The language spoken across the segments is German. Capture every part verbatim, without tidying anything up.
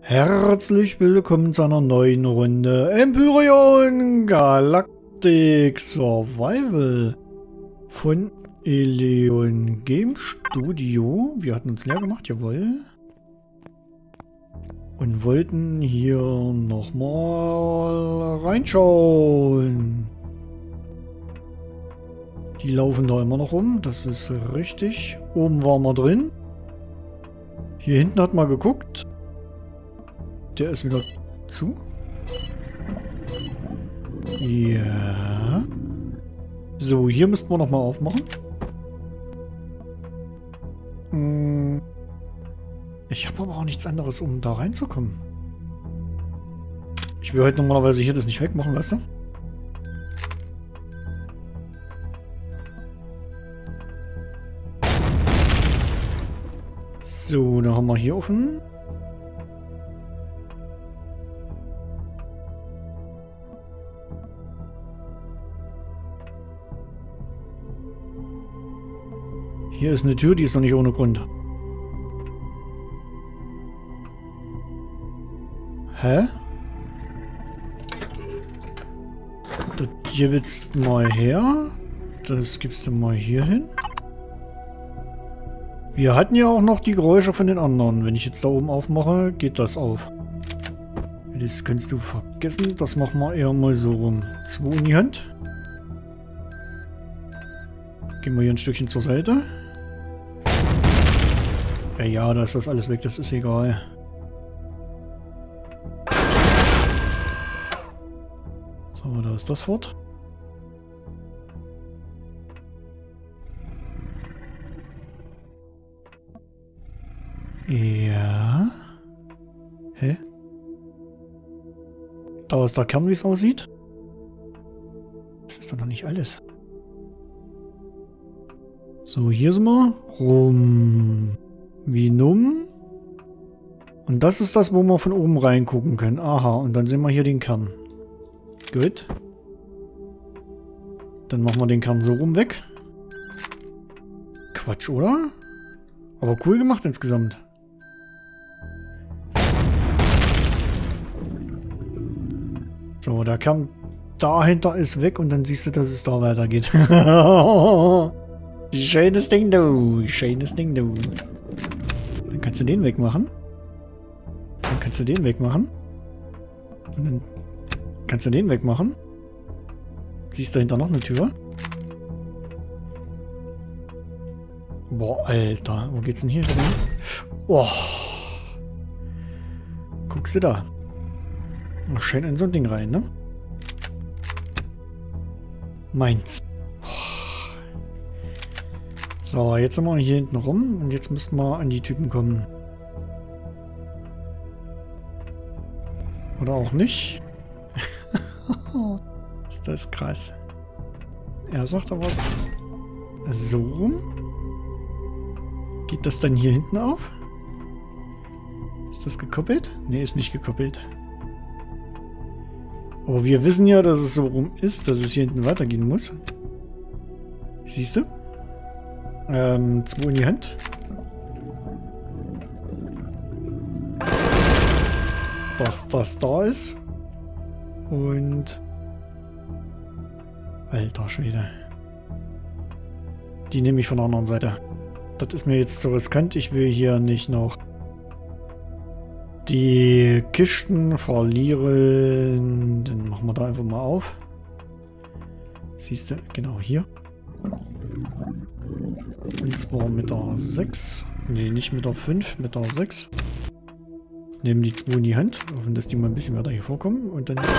Herzlich willkommen zu einer neuen Runde Empyrion Galactic Survival von Eleon Game Studio. Wir hatten uns leer gemacht, jawohl. Und wollten hier nochmal reinschauen. Die laufen da immer noch rum, das ist richtig. Oben waren wir drin. Hier hinten hat man geguckt. Der ist wieder zu. Ja. So, hier müssten wir nochmal aufmachen. Hm. Ich habe aber auch nichts anderes, um da reinzukommen. Ich will heute normalerweise hier das nicht wegmachen, weißt du? So, da haben wir hier offen. Hier ist eine Tür, die ist noch nicht ohne Grund. Hä? Das hier willst du mal her. Das gibst du mal hier hin. Wir hatten ja auch noch die Geräusche von den anderen. Wenn ich jetzt da oben aufmache, geht das auf. Das kannst du vergessen. Das machen wir eher mal so rum. Zwei in die Hand. Gehen wir hier ein Stückchen zur Seite. Ja, ja, da ist das alles weg. Das ist egal. So, da ist das fort. Ja. Hä? Da ist der Kern, wie es aussieht. Das ist doch noch nicht alles. So, hier sind wir. Rum. Wie numm. Und das ist das, wo wir von oben reingucken können. Aha, und dann sehen wir hier den Kern. Gut. Dann machen wir den Kern so rum weg. Quatsch, oder? Aber cool gemacht insgesamt. So, der Kern dahinter ist weg und dann siehst du, dass es da weitergeht. Schönes Ding, du. Schönes Ding, du. Dann kannst du den wegmachen. Dann kannst du den wegmachen. Und dann kannst du den wegmachen. Siehst du dahinter noch eine Tür? Boah, Alter. Wo geht's denn hier hin? Oh. Guckst du da. Schön in so ein Ding rein, ne? Meins. So, jetzt sind wir hier hinten rum und jetzt müssten wir an die Typen kommen. Oder auch nicht. Ist das krass. Er sagt aber was. So rum. Geht das dann hier hinten auf? Ist das gekoppelt? Ne, ist nicht gekoppelt. Aber wir wissen ja, dass es so rum ist, dass es hier hinten weitergehen muss. Siehst du? Ähm, zwei in die Hand. Dass das da ist. Und... Alter Schwede. Die nehme ich von der anderen Seite. Das ist mir jetzt zu riskant. Ich will hier nicht noch die Kisten verlieren. Dann machen wir da einfach mal auf. Siehst du? Genau hier. Und zwar mit der sechs. Ne, nicht mit der fünf, mit der sechs. Nehmen die zwei in die Hand. Hoffen, dass die mal ein bisschen weiter hier vorkommen. Und dann...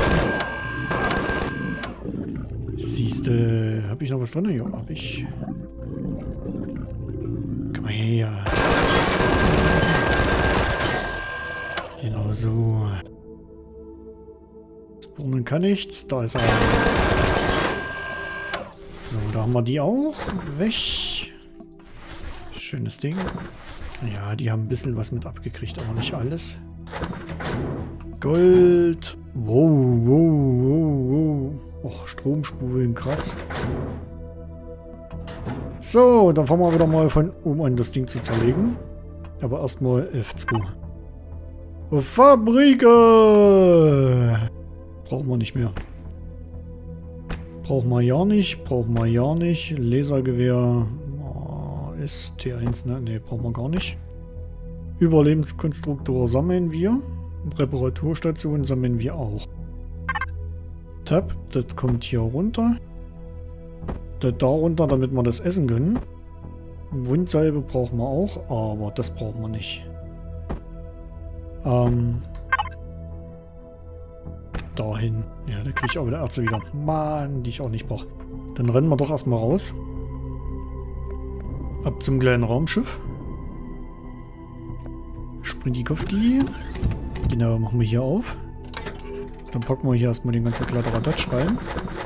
Siehst du, habe ich noch was drin? Ja, habe ich. Komm mal her. Genau so. Spawnen kann nichts. Da ist er. So, da haben wir die auch. Weg. Schönes Ding. Ja, die haben ein bisschen was mit abgekriegt, aber nicht alles. Gold. Wow, wow, wow, wow. Och, Stromspulen, krass. So, dann fangen wir wieder mal von oben an, das Ding zu zerlegen. Aber erstmal F zwei. Fabrike! Brauchen wir nicht mehr. Brauchen wir ja nicht. Brauchen wir ja nicht. Lasergewehr oh, ist T eins, ne? Ne, brauchen wir gar nicht. Überlebenskonstruktor sammeln wir. Reparaturstation sammeln wir auch. Tab, das kommt hier runter. Das da runter, damit wir das essen können. Wundsalbe brauchen wir auch, aber das brauchen wir nicht. Ähm. Dahin. Ja, da kriege ich auch wieder Ärzte wieder. Mann, die ich auch nicht brauche. Dann rennen wir doch erstmal raus. Ab zum kleinen Raumschiff. Sprintikowski. Genau, machen wir hier auf. Dann packen wir hier erstmal den ganzen Kladderadatsch rein.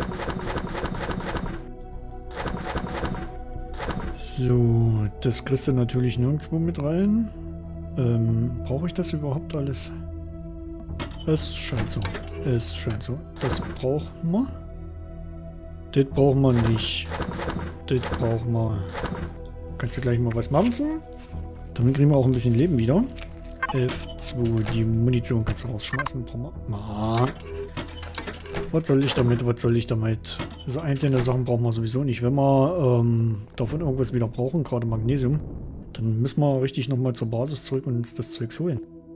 So, das kriegst du natürlich nirgendwo mit rein. Ähm, brauche ich das überhaupt alles? Es scheint so. Es scheint so. Das brauchen wir. Das brauchen wir nicht. Das brauchen wir. Kannst du gleich mal was mampfen? Damit kriegen wir auch ein bisschen Leben wieder. F zwei. Die Munition kannst du rausschmeißen. Ah. Was soll ich damit? Was soll ich damit? So einzelne Sachen brauchen wir sowieso nicht. Wenn wir ähm, davon irgendwas wieder brauchen, gerade Magnesium, dann müssen wir richtig nochmal zur Basis zurück und uns das Zeug holen.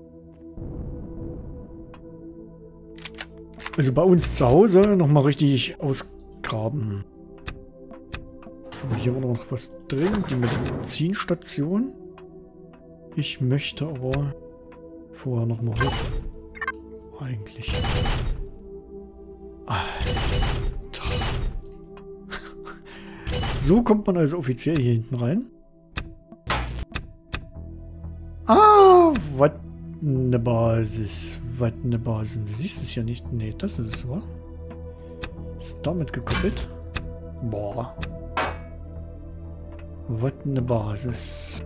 Also bei uns zu Hause nochmal richtig ausgraben. So, hier war noch was drin. Die Medizinstation. Ich möchte aber vorher nochmal hoch. Eigentlich. Alter. So kommt man also offiziell hier hinten rein. Ah, was eine Basis. Was eine Basis. Du siehst es ja nicht. Nee, das ist es, wa? Ist damit gekoppelt? Boah. Was eine Basis.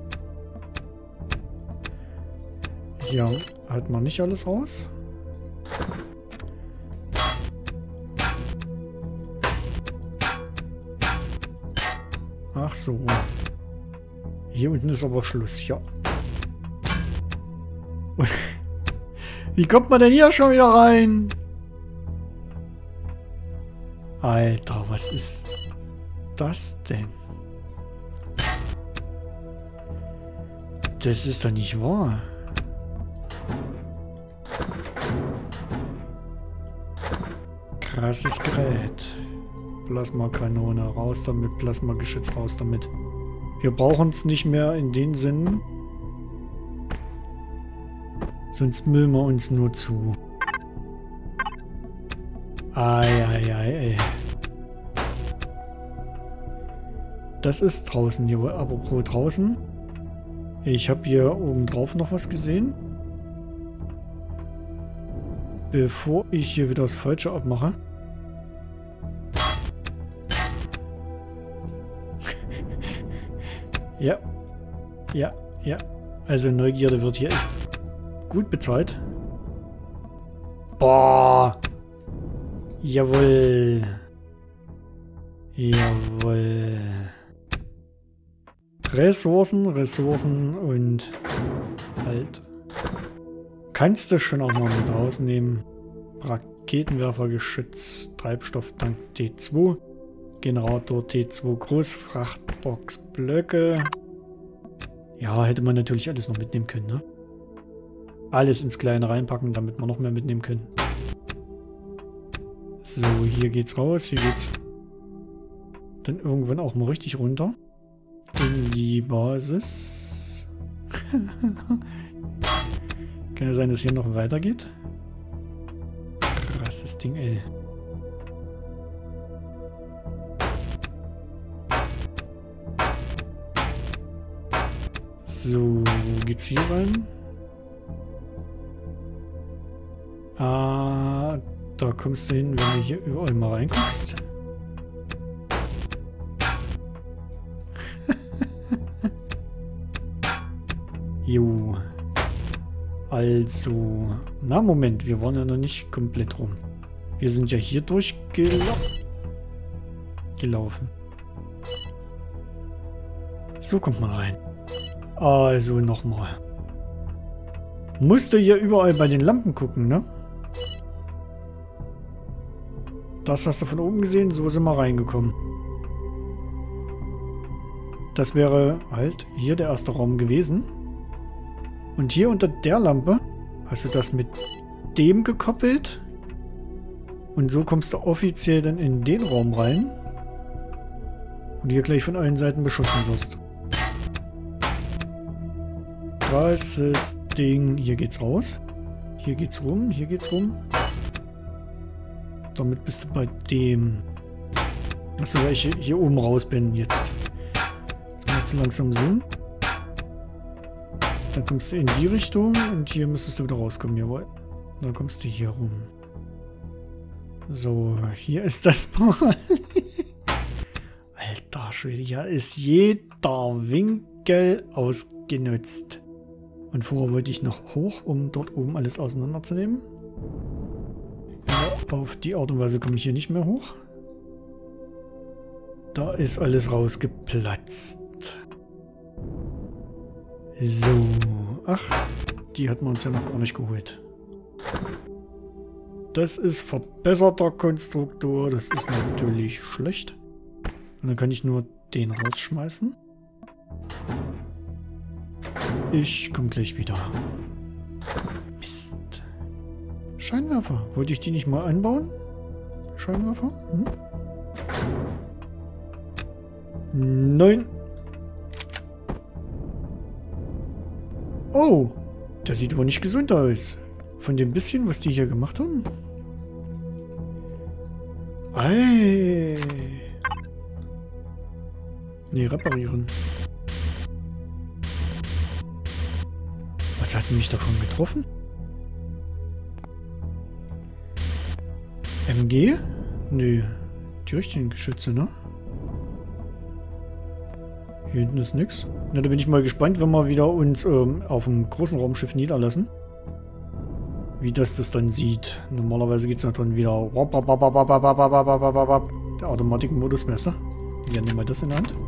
Hier hat man nicht alles raus. Ach so. Hier unten ist aber Schluss, ja. Wie kommt man denn hier schon wieder rein? Alter, was ist das denn? Das ist doch nicht wahr. Krasses Gerät. Plasmakanone, raus damit. Plasmageschütz, raus damit. Wir brauchen es nicht mehr in den Sinn. Sonst müllen wir uns nur zu. Eieiei, ey. Das ist draußen hier. Apropos draußen. Ich habe hier oben drauf noch was gesehen. Bevor ich hier wieder das Falsche abmache. Ja. Ja, ja. Also Neugierde wird hier echt gut bezahlt. Boah. Jawohl. Jawohl. Ressourcen, Ressourcen und halt. Kannst du schon auch mal mit rausnehmen. Raketenwerfergeschütz, Treibstofftank T zwei, Generator T zwei Groß, Frachtbox Blöcke. Ja, hätte man natürlich alles noch mitnehmen können, ne? Alles ins Kleine reinpacken, damit wir noch mehr mitnehmen können. So, hier geht's raus, hier geht's dann irgendwann auch mal richtig runter. In die Basis. Kann ja sein, dass hier noch weitergeht. Krasses Ding, ey. So, geht's hier rein? Ah, da kommst du hin, wenn du hier überall mal reinguckst. Jo. Also. Na, Moment, wir waren ja noch nicht komplett rum. Wir sind ja hier durchgelaufen. Gelaufen. So kommt man rein. Also nochmal. Musst du hier überall bei den Lampen gucken, ne? Das hast du von oben gesehen, so sind wir reingekommen. Das wäre halt hier der erste Raum gewesen. Und hier unter der Lampe hast du das mit dem gekoppelt. Und so kommst du offiziell dann in den Raum rein. Und hier gleich von allen Seiten beschossen wirst. Krasses Ding. Hier geht's raus. Hier geht's rum. Hier geht's rum. Damit bist du bei dem. Achso, weil ich hier oben raus bin jetzt. Das macht so langsam Sinn. Dann kommst du in die Richtung und hier müsstest du wieder rauskommen. Jawohl. Dann kommst du hier rum. So, hier ist das mal. Alter Schwede, hier ist jeder Winkel ausgenutzt. Und vorher wollte ich noch hoch, um dort oben alles auseinanderzunehmen. Ja, auf die Art und Weise komme ich hier nicht mehr hoch. Da ist alles rausgeplatzt. So. Ach, die hatten wir uns ja noch gar nicht geholt. Das ist verbesserter Konstruktor. Das ist natürlich schlecht. Und dann kann ich nur den rausschmeißen. Ich komme gleich wieder. Mist. Scheinwerfer. Wollte ich die nicht mal anbauen? Scheinwerfer? Hm? Nein. Oh. Der sieht aber nicht gesund aus. Von dem bisschen, was die hier gemacht haben. Ei. Nee, reparieren. Was hat mich davon getroffen? M G? Nö. Die richtigen Geschütze, ne? Hier hinten ist nix. Na, da bin ich mal gespannt, wenn wir wieder uns ähm, auf einem großen Raumschiff niederlassen. Wie das das dann sieht. Normalerweise geht es dann wieder. Der Automatikmodus, weißt du? Ja, nehmen wir das in der Hand.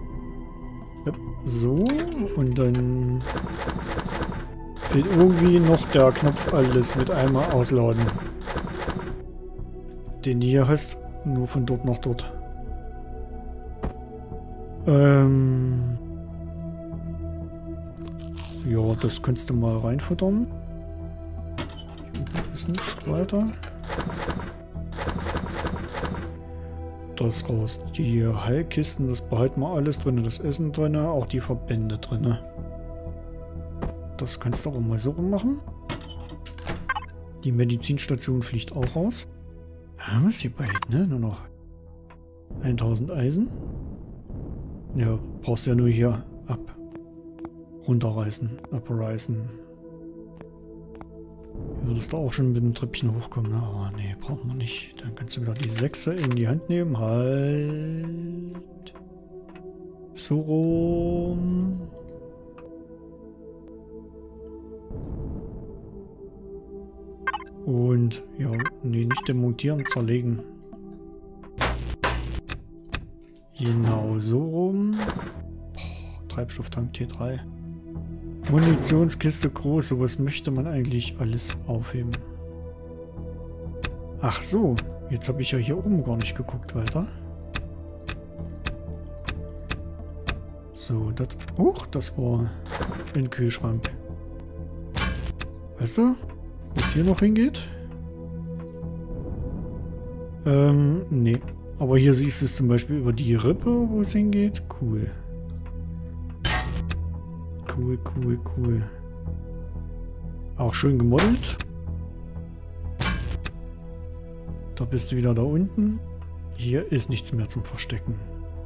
So, und dann fehlt irgendwie noch der Knopf alles mit einmal ausladen. Den du hier hast, nur von dort nach dort. Ähm. Ja, das kannst du mal reinfuttern. Ist nicht weiter. Das raus. Die Heilkisten, das behalten wir alles drin. Das Essen drin, auch die Verbände drin. Das kannst du auch mal so rum machen. Die Medizinstation fliegt auch raus. Ja, was hier bald, ne? Nur noch tausend Eisen. Ja, brauchst du ja nur hier ab. Runterreißen. Abreißen. Hier würdest du auch schon mit dem Treppchen hochkommen, ne? Aber nee, braucht man nicht. Dann kannst du wieder die Sechse in die Hand nehmen. Halt. So rum. Und, ja, nee, nicht demontieren, zerlegen. Genau so rum. Boah, Treibstofftank T drei. Munitionskiste groß, sowas möchte man eigentlich alles aufheben. Ach so, jetzt habe ich ja hier oben gar nicht geguckt weiter. So, das... Huch, das war ein Kühlschrank. Weißt du, wo es hier noch hingeht? Ähm, nee. Aber hier siehst du es zum Beispiel über die Rippe, wo es hingeht. Cool. Cool, cool, cool. Auch schön gemodelt. Da bist du wieder da unten. Hier ist nichts mehr zum Verstecken.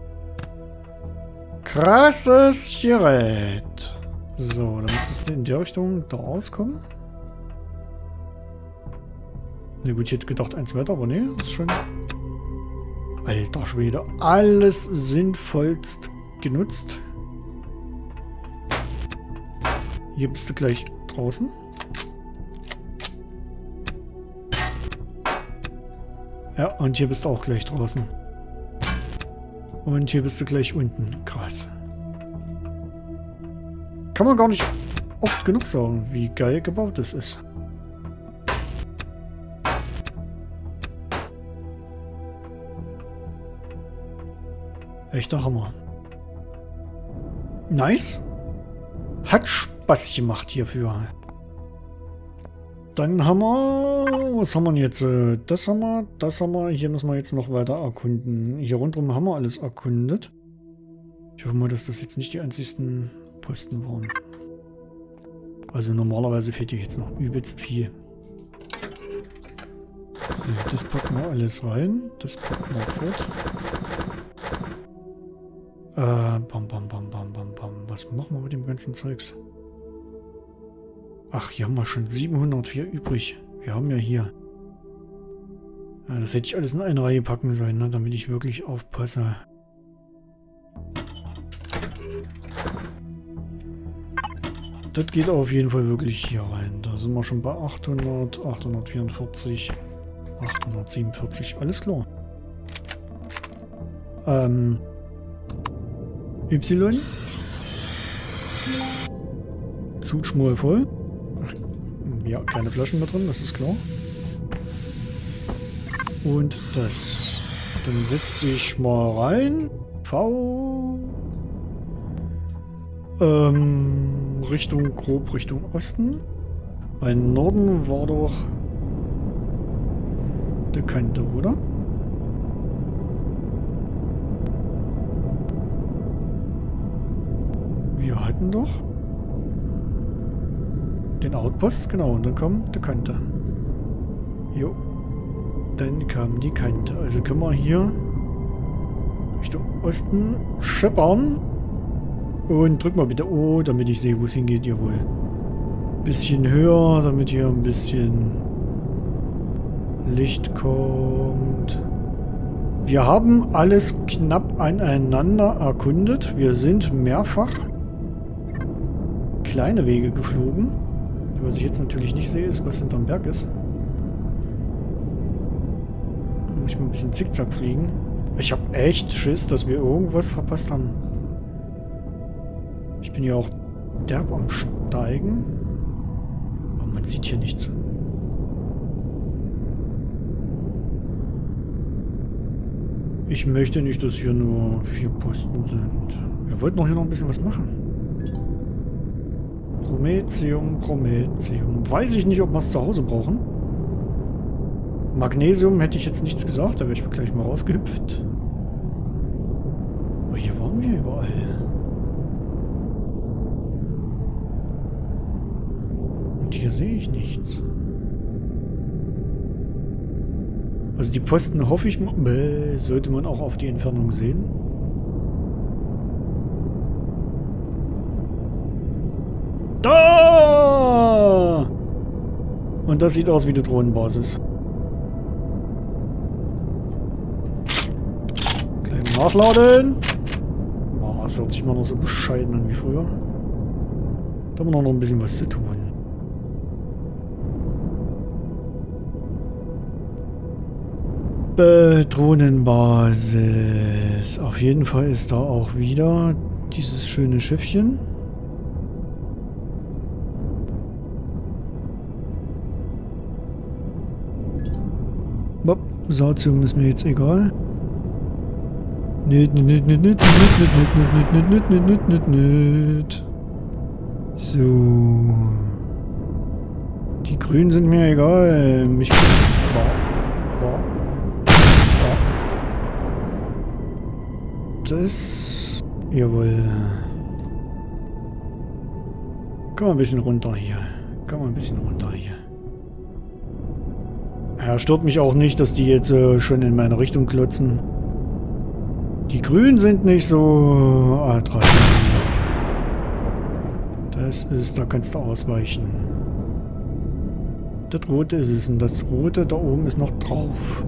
Krasses Gerät. So, dann müsstest du in der Richtung da rauskommen. Na gut, ich hätte gedacht eins weiter, aber nee, das ist schon... Alter Schwede, alles sinnvollst genutzt. Hier bist du gleich draußen. Ja, und hier bist du auch gleich draußen. Und hier bist du gleich unten. Krass. Kann man gar nicht oft genug sagen, wie geil gebaut das ist. Echter Hammer. Nice. Hat Spaß gemacht hierfür. Dann haben wir... Was haben wir jetzt? Das haben wir, das haben wir. Hier müssen wir jetzt noch weiter erkunden. Hier rundherum haben wir alles erkundet. Ich hoffe mal, dass das jetzt nicht die einzigsten Posten waren. Also normalerweise fehlt hier jetzt noch übelst viel. So, das packen wir alles rein. Das packen wir fort. Äh, bam, bam, bam, bam, bam, bam. Was machen wir mit dem ganzen Zeugs? Ach, hier haben wir schon siebenhundertvier übrig. Wir haben ja hier... Ja, das hätte ich alles in eine Reihe packen sollen, ne, damit ich wirklich aufpasse. Das geht auf jeden Fall wirklich hier rein. Da sind wir schon bei achthundert, achthundertvierundvierzig, achthundertsiebenundvierzig. Alles klar. Ähm... Y. Zug schmal voll. Ach, ja, keine Flaschen mehr drin, das ist klar. Und das. Dann setzt sich mal rein. V. Ähm, Richtung, grob Richtung Osten. Weil Norden war doch der Kante, oder? Wir hatten doch den Outpost, genau, und dann kam die Kante. Jo. Dann kam die Kante. Also können wir hier Richtung Osten scheppern. Und drück mal bitte O, damit ich sehe, wo es hingeht. Jawohl. Bisschen höher, damit hier ein bisschen Licht kommt. Wir haben alles knapp aneinander erkundet. Wir sind mehrfach kleine Wege geflogen. Was ich jetzt natürlich nicht sehe, ist, was hinterm Berg ist. Da muss ich mal ein bisschen zickzack fliegen. Ich habe echt Schiss, dass wir irgendwas verpasst haben. Ich bin ja auch derb am Steigen. Aber man sieht hier nichts. Ich möchte nicht, dass hier nur vier Posten sind. Wir wollten doch hier noch ein bisschen was machen. Prometheum, Prometheum. Weiß ich nicht, ob wir es zu Hause brauchen. Magnesium hätte ich jetzt nichts gesagt, da wäre ich gleich mal rausgehüpft. Aber hier waren wir überall. Und hier sehe ich nichts. Also die Posten hoffe ich mal, bäh, sollte man auch auf die Entfernung sehen. Da! Und das sieht aus wie die Drohnenbasis. Gleich mal nachladen. Oh, das hört sich immer noch so bescheiden an wie früher. Da haben wir noch ein bisschen was zu tun. Drohnenbasis. Auf jeden Fall ist da auch wieder dieses schöne Schiffchen. Sautium ist mir jetzt egal. Nüt, nüt, nüt, nüt, nüt, nüt, nüt, nüt, nüt, nüt, nüt, nüt, nüt. So. Die Grünen sind mir egal. Mich. Boah. Boah. Boah. Das. Jawohl. Komm mal ein bisschen runter hier. Komm mal ein bisschen runter hier. Ja, stört mich auch nicht, dass die jetzt äh, schon in meine Richtung klotzen. Die Grünen sind nicht so attraktiv. Das ist, da kannst du ausweichen. Das Rote ist es und das Rote da oben ist noch drauf.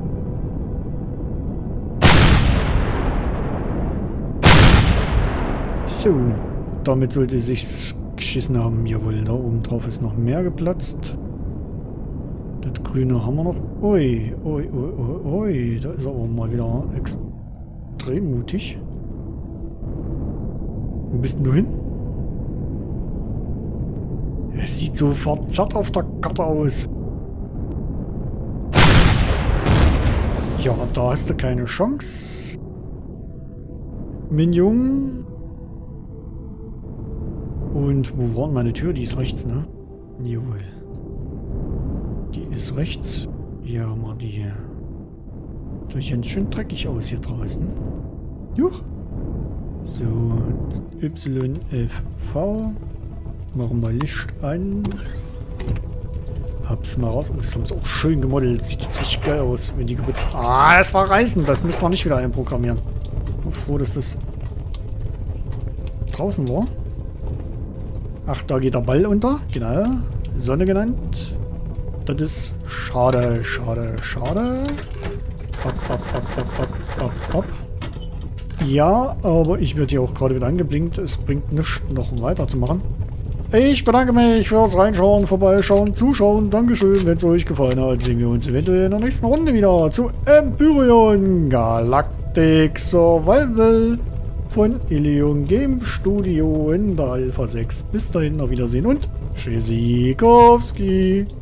So, damit sollte es sich's geschissen haben. Jawohl, da oben drauf ist noch mehr geplatzt. Das Grüne haben wir noch. Ui, ui, ui, ui, ui. Da ist er aber mal wieder extrem mutig. Wo bist denn du hin? Es sieht so verzerrt auf der Karte aus. Ja, da hast du keine Chance. Minion. Und wo war meine Tür? Die ist rechts, ne? Jawohl. Die ist rechts. Hier haben wir die hier. Sieht ganz schön dreckig aus hier draußen. Juch. So, Y F V. Machen wir Licht an. Hab's mal raus. Oh, das haben sie auch schön gemodelt. Sieht jetzt richtig geil aus, wenn die geputzt. Ah, das war Reisen. Das müssen wir nicht wieder einprogrammieren. Ich bin froh, dass das draußen war. Ach, da geht der Ball unter. Genau. Sonne genannt. Das ist schade, schade, schade. Hopp, hopp, hopp, hopp, hopp, hopp, hopp. Ja, aber ich werde hier auch gerade wieder angeblinkt. Es bringt nichts, noch weiterzumachen. Ich bedanke mich fürs Reinschauen, Vorbeischauen, Zuschauen. Dankeschön, wenn es euch gefallen hat. Sehen wir uns eventuell in der nächsten Runde wieder zu Empyrion Galactic Survival von Ilium Game Studio in der Alpha sechs. Bis dahin, auf Wiedersehen und Tschüssikowski.